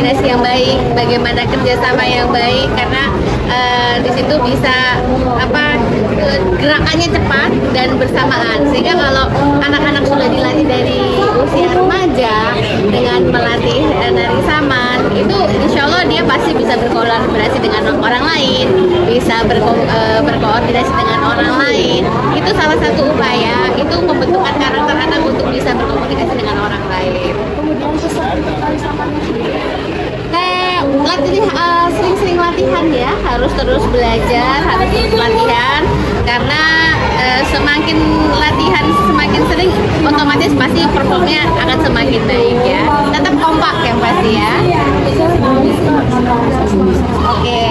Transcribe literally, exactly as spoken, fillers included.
koordinasi yang baik, bagaimana kerjasama yang baik, karena uh, di situ bisa apa gerakannya cepat dan bersamaan, sehingga kalau anak-anak sudah dilatih dari usia remaja dengan melatih uh, nari saman, itu insya Allah dia pasti bisa berkolaborasi dengan orang lain, bisa berko uh, berkoordinasi dengan orang lain. Itu salah satu upaya, itu pembentukan karakter anak untuk bisa berkomunikasi dengan orang lain. Kemudian pesan untuk tari samannya sendiri? Kayak latihan, uh, sering-sering latihan ya, harus terus belajar, harus terus latihan, karena uh, semakin latihan semakin sering, otomatis pasti performnya akan semakin baik ya. Tetap kompak yang pasti ya. Oke.